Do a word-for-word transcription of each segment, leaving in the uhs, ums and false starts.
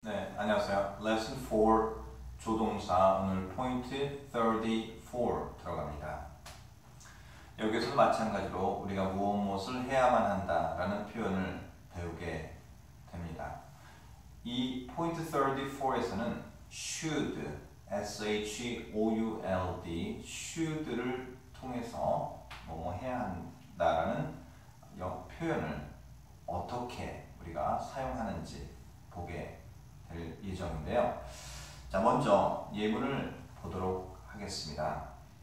네, 안녕하세요. 레슨 사 조동사 오늘 포인트 삼십사 들어갑니다. 여기서도 마찬가지로 우리가 무엇 무엇을 해야만 한다라는 표현을 배우게 됩니다. 이 포인트 삼십사에서는 should, S-H-O-U-L-D, should를 통해서 뭐뭐 해야 한다라는 표현을 어떻게 우리가 사용하는지 보게 될 예정인데요. 자, 먼저 예문을 보도록 하겠습니다.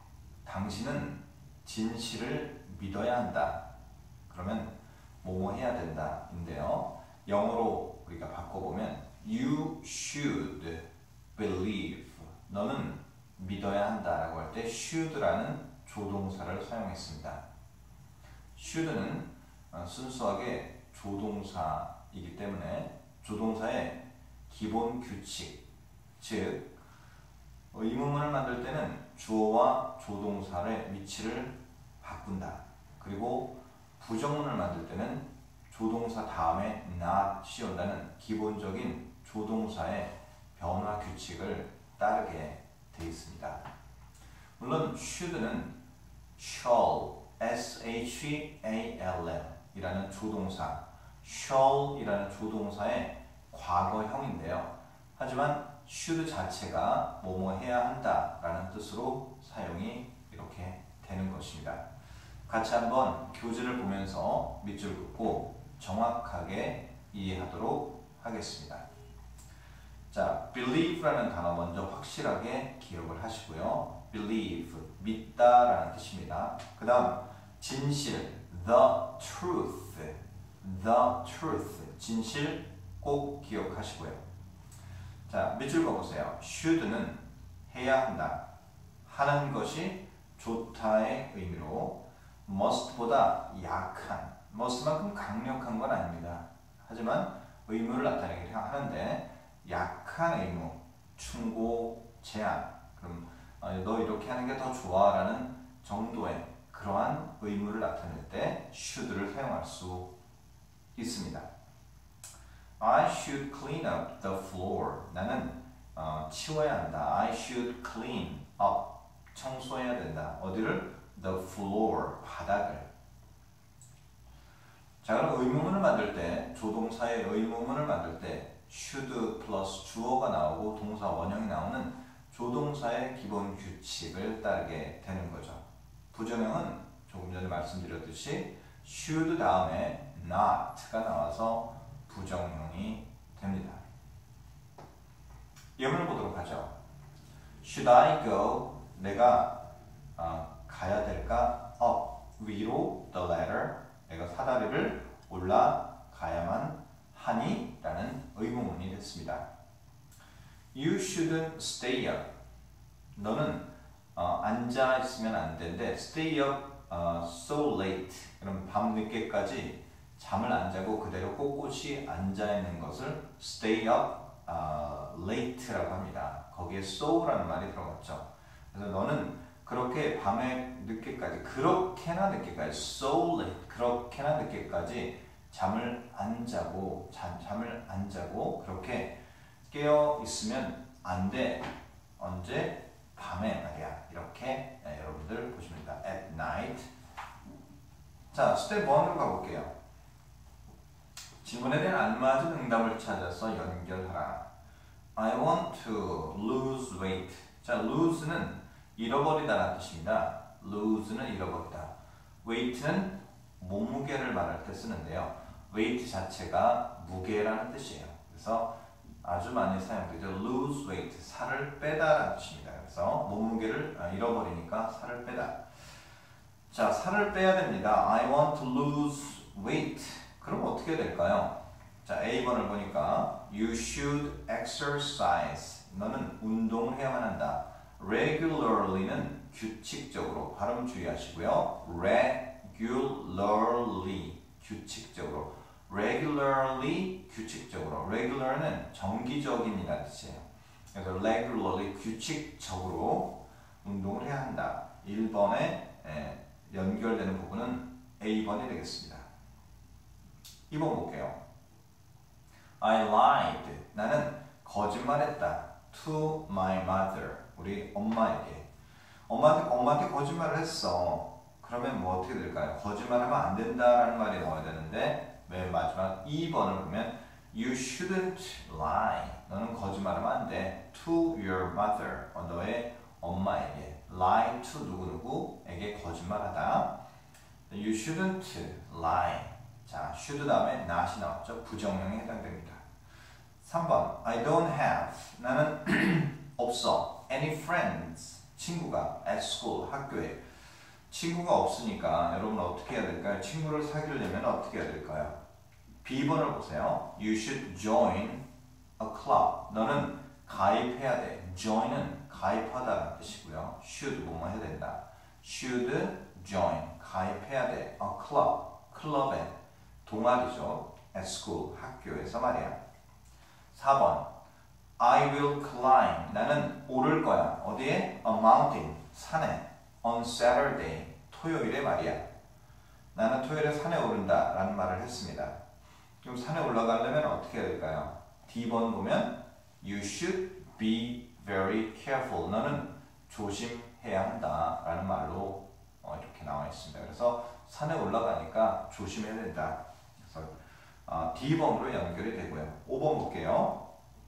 당신은 진실을 믿어야 한다. 그러면 뭐뭐 해야 된다 인데요. 영어로 우리가 바꿔보면 You should believe. 너는 믿어야 한다라고 할 때 should라는 조동사를 사용했습니다. should는 순수하게 조동사이기 때문에 조동사의 기본 규칙, 즉 의문문을 만들 때는 주어와 조동사의 위치를 바꾼다. 그리고 부정문을 만들 때는 조동사 다음에 not이 온다는 기본적인 조동사의 변화 규칙을 따르게 되어 있습니다. 물론 should는 shall, S-H-A-L-L 이라는 조동사, shall이라는 조동사의 과거형인데요. 하지만 should 자체가 뭐뭐 해야 한다라는 뜻으로 사용이 이렇게 되는 것입니다. 같이 한번 교재를 보면서 밑줄 긋고 정확하게 이해하도록 하겠습니다. 자, believe라는 단어 먼저 확실하게 기억을 하시고요. believe, 믿다라는 뜻입니다. 그 다음 진실, the truth, the truth, 진실 꼭 기억하시고요. 자, 밑줄 그어보세요. should는 해야 한다, 하는 것이 좋다의 의미로 must보다 약한, must만큼 강력한 건 아닙니다. 하지만 의무를 나타내긴 하는데 약한 의무, 충고, 제한, 그럼 너 이렇게 하는 게 더 좋아 라는 정도의 그러한 의무를 나타낼 때 should를 사용할 수 있습니다. I should clean up the floor. 나는 어, 치워야 한다. I should clean up. 청소해야 된다. 어디를? The floor. 바닥을. 자, 그럼 의문문을 만들 때, 조동사의 의문문을 만들 때 should 플러스 주어가 나오고 동사 원형이 나오는 조동사의 기본 규칙을 따르게 되는 거죠. 부정형은 조금 전에 말씀드렸듯이 should 다음에 not가 나와서 부정형이 됩니다. 예문을 보도록 하죠. Should I go? 내가 어, 가야 될까? up, 위로 the ladder. 내가 사다리를 올라가야만 하니? 라는 의문문이 됐습니다. You shouldn't stay up. 너는 어, 앉아 있으면 안 되는데 stay up uh, so late. 그럼 밤 늦게까지 잠을 안 자고 그대로 꼿꼿이 앉아 있는 것을 stay up uh, late라고 합니다. 거기에 so라는 말이 들어갔죠. 그래서 너는 그렇게 밤에 늦게까지, 그렇게나 늦게까지, so late, 그렇게나 늦게까지 잠을 안 자고, 잠, 잠을 안 자고 그렇게 깨어 있으면 안 돼. 언제? 밤에 말이야. 이렇게 네, 여러분들 보시면 됩니다. at night. 자, 스텝 일으로 가볼게요. 질문에 대한 알맞은 응답을 찾아서 연결하라. I want to lose weight. 자, lose는 잃어버리다라는 뜻입니다. lose는 잃어버리다. weight는 몸무게를 말할 때 쓰는데요. weight 자체가 무게라는 뜻이에요. 그래서 아주 많이 사용되죠. lose weight, 살을 빼다라는 뜻입니다. 그래서 몸무게를 잃어버리니까 살을 빼다. 자, 살을 빼야 됩니다. I want to lose weight. 그럼 어떻게 될까요? 자, A 번을 보니까 You should exercise. 너는 운동을 해야만 한다. regularly는 규칙적으로, 발음 주의하시고요. regularly, 규칙적으로. regularly, 규칙적으로. regular는 정기적인이라는 뜻이에요. 그래서 regularly, 규칙적으로 운동을 해야 한다. 일 번에 에, 연결되는 부분은 A 번이 되겠습니다. 이 번 볼게요. I lied. 나는 거짓말했다. To my mother. 우리 엄마에게. 엄마한테, 엄마한테 거짓말을 했어. 그러면 뭐 어떻게 될까요? 거짓말하면 안 된다라는 말이 나와야 되는데 맨 마지막 이 번을 보면 You shouldn't lie. 너는 거짓말하면 안 돼. To your mother. 어, 너의 엄마에게. Lie to 누구누구에게 거짓말하다. You shouldn't lie. 자, should 다음에 not이 나왔죠. 부정형에 해당됩니다. 삼 번 I don't have. 나는 없어. Any friends. 친구가 at school. 학교에. 친구가 없으니까 여러분 어떻게 해야 될까요? 친구를 사귀려면 어떻게 해야 될까요? 비 번을 보세요. You should join a club. 너는 가입해야 돼. join은 가입하다라는 뜻이고요. should 뭐뭐 해야 된다. should join. 가입해야 돼. a club. 클럽에. 동아리죠. at school. 학교에서 말이야. 사 번 I will climb. 나는 오를 거야. 어디에? A mountain. 산에. On Saturday. 토요일에 말이야. 나는 토요일에 산에 오른다 라는 말을 했습니다. 그럼 산에 올라가려면 어떻게 해야 될까요? 디 번 보면 You should be very careful. 너는 조심해야 한다 라는 말로 어, 이렇게 나와 있습니다. 그래서 산에 올라가니까 조심해야 된다. 그래서 어, 디 번으로 연결이 되고요. 오 번 볼게요.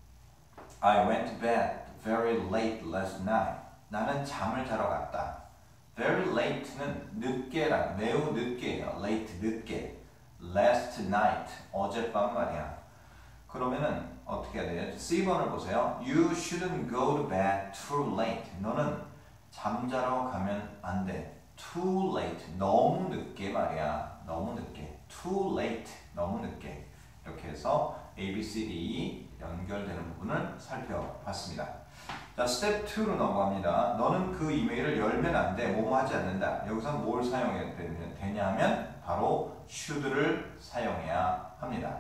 I went to bed very late last night. 나는 잠을 자러 갔다. Very late는 늦게랑 매우 늦게예요. Late 늦게. Last night 어젯밤 말이야. 그러면은 어떻게 해야 돼요? 씨 번을 보세요. You shouldn't go to bed too late. 너는 잠자러 가면 안 돼. Too late 너무 늦게 말이야. 너무 늦게. Too late 너무 늦게. 이렇게 해서 A, B, C, D 연결되는 부분을 살펴봤습니다. 자, 스텝 이로 넘어갑니다. 너는 그 이메일을 열면 안 돼. 뭐뭐 하지 않는다. 여기서 뭘 사용해야 되냐면 바로 should를 사용해야 합니다.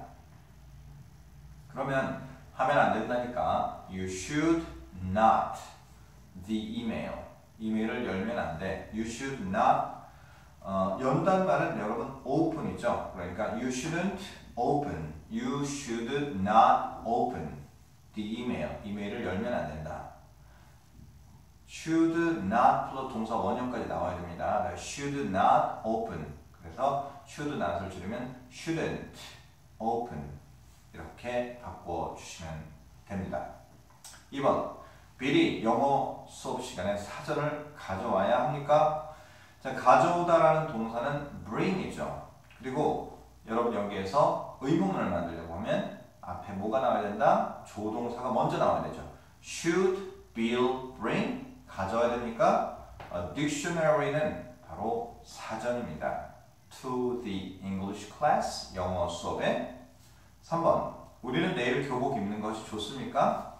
그러면 하면 안 된다니까 You should not the email. 이메일을 열면 안 돼. You should not 어, 연단 말은 여러분 open이죠. 그러니까 you shouldn't open. You should not open the email. 이메일을 열면 안 된다. should not 플러스 동사 원형까지 나와야 됩니다. should not open. 그래서 should not을 줄이면 shouldn't open. 이렇게 바꿔주시면 됩니다. 이 번 비리 영어 수업 시간에 사전을 가져와야 합니까? 자, 가져오다라는 동사는 bring이죠. 그리고 여러분 여기에서 의문문을 만들려고 하면 앞에 뭐가 나와야 된다? 조동사가 먼저 나와야 되죠. Should Bill bring? 가져와야 됩니까? A dictionary는 바로 사전입니다. To the English class, 영어 수업에. 삼 번 우리는 내일 교복 입는 것이 좋습니까?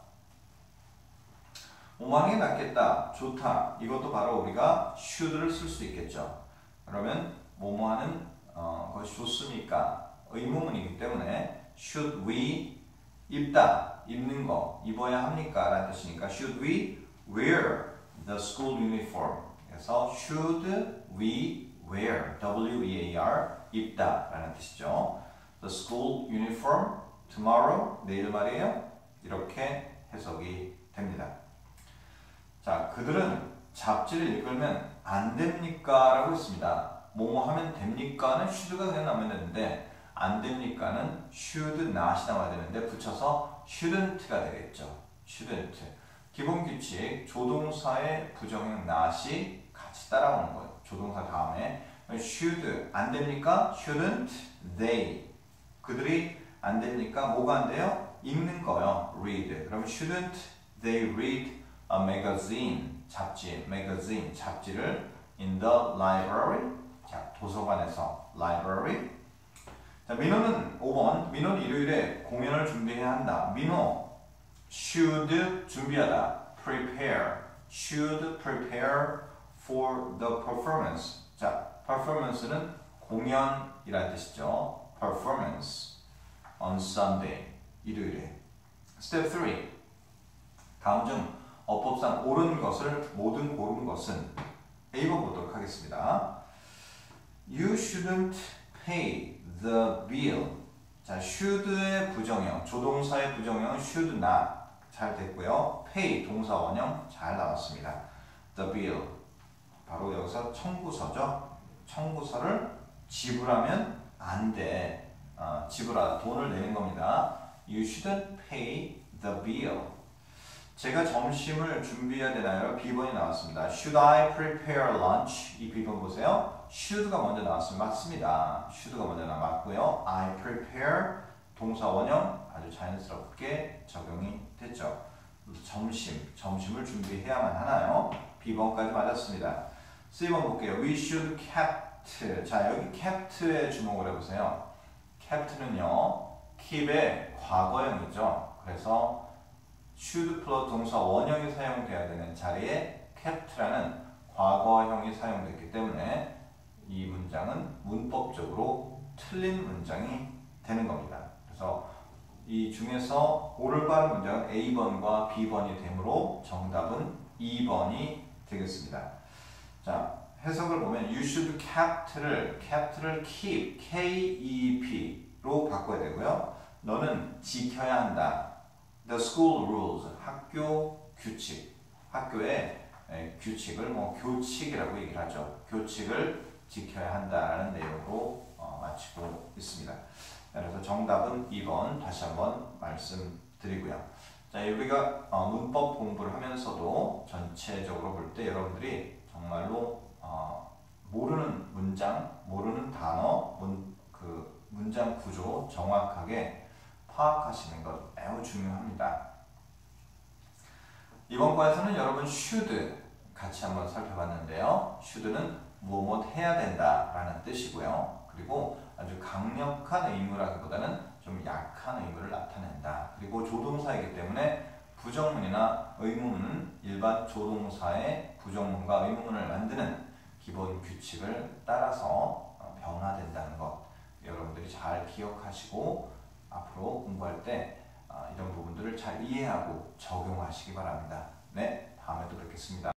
뭐하는 게 낫겠다, 좋다. 이것도 바로 우리가 should를 쓸 수 있겠죠. 그러면 뭐뭐하는 어, 것이 좋습니까? 의문문이기 때문에 should we 입다, 입는 거, 입어야 합니까? 라는 뜻이니까 should we wear the school uniform. 그래서 should we wear, W E A R, 입다 라는 뜻이죠. The school uniform tomorrow, 내일 말이에요. 이렇게 해석이 됩니다. 자, 그들은 잡지를 읽으면 안 됩니까? 라고 했습니다. 뭐뭐 하면 됩니까는 should가 그냥 나오면 되는데 안 됩니까는 should not이 나와야 되는데 붙여서 shouldn't가 되겠죠. shouldn't. 기본 규칙, 조동사의 부정형 not이 같이 따라오는 거예요. 조동사 다음에 should 안 됩니까? shouldn't they. 그들이 안 됩니까? 뭐가 안 돼요? 읽는 거요. read. 그럼 shouldn't they read a magazine? 잡지, magazine, 잡지를 in the library. 자, 도서관에서 library. 자, 민호는 오 번. 민호는 일요일에 공연을 준비해야 한다. 민호 should 준비하다. prepare. should prepare for the performance. 자, performance는 공연이라는 뜻이죠. performance on Sunday. 일요일에. 스텝 삼. 다음 중 어법상 옳은 것을 모든 고른 것은 A 번 보도록 하겠습니다. You shouldn't pay the bill. 자, should의 부정형, 조동사의 부정형은 should not. 잘 됐고요. pay 동사 원형 잘 나왔습니다. the bill 바로 여기서 청구서죠. 청구서를 지불하면 안 돼. 어, 지불하 돈을 내는 겁니다. You shouldn't pay the bill. 제가 점심을 준비해야 되나요? 비번이 나왔습니다. Should I prepare lunch? 이 비번 보세요. should가 먼저 나왔습니다. 맞습니다. should가 먼저 나왔고요. I prepare 동사 원형 아주 자연스럽게 적용이 됐죠. 점심, 점심을 준비해야만 하나요? 비번까지 맞았습니다. 씨 번 볼게요. We should kept. 자, 여기 kept에 주목을 해보세요. kept는요, keep의 과거형이죠. 그래서 should 플러스 동사 원형이 사용돼야 되는 자리에 kept라는 과거형이 사용됐기 때문에 이 문장은 문법적으로 틀린 문장이 되는 겁니다. 그래서 이 중에서 올바른 문장은 에이 번과 비 번이 되므로 정답은 이 번이 되겠습니다. 자, 해석을 보면 you should kept를 kept를 keep, K-E-P로 바꿔야 되고요. 너는 지켜야 한다. The school rules, 학교 규칙, 학교의 에, 규칙을 뭐 교칙이라고 얘기를 하죠. 교칙을 지켜야 한다라는 내용으로 어, 마치고 있습니다. 그래서 정답은 이 번 다시 한번 말씀드리고요. 자, 우리가 어, 문법 공부를 하면서도 전체적으로 볼 때 여러분들이 정말로 어, 모르는 문장, 모르는 단어, 문, 그 문장 구조 정확하게 파악하시는 것 매우 중요합니다. 이번 과에서는 여러분 should 같이 한번 살펴봤는데요. should는 무엇 해야 된다라는 뜻이고요. 그리고 아주 강력한 의무라기보다는 좀 약한 의무를 나타낸다. 그리고 조동사이기 때문에 부정문이나 의문은 일반 조동사의 부정문과 의문문을 만드는 기본 규칙을 따라서 변화된다는 것 여러분들이 잘 기억하시고 앞으로 공부할 때 이런 부분들을 잘 이해하고 적용하시기 바랍니다. 네, 다음에 또 뵙겠습니다.